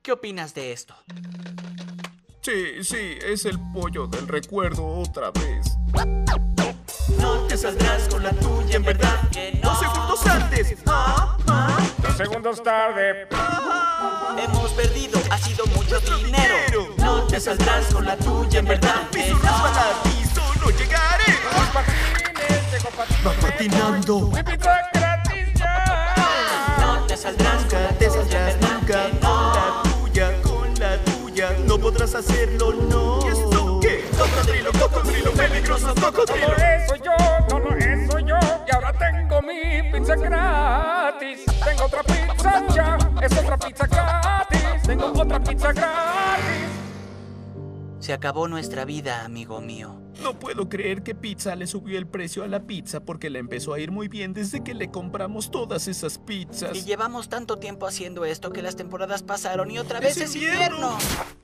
¿Qué opinas de esto? Sí, es el pollo del recuerdo otra vez. No te saldrás con la tuya, en verdad que no. 2 segundos antes. 2 segundos tarde. Hemos perdido, ha sido mucho dinero. No te saldrás con la tuya, en verdad que Piso no. resbaladizo, no llegaré. Los patines, llegó patines. Va patinando. Mi pizza gratis ya. No te saldrás con la Nunca te tuya, en saldrás verdad nunca que con la tuya. No podrás hacerlo, no. ¿Y esto qué? Cocodrilo, peligroso cocodrilo. No, eso yo, no, eso yo. Y ahora tengo mi pizza gratis. Tengo otra pizza ya, es otra pizza gratis. Tengo otra pizza gratis. Se acabó nuestra vida, amigo mío. No puedo creer que Pizza le subió el precio a la pizza porque le empezó a ir muy bien desde que le compramos todas esas pizzas. Y llevamos tanto tiempo haciendo esto que las temporadas pasaron y otra vez es invierno.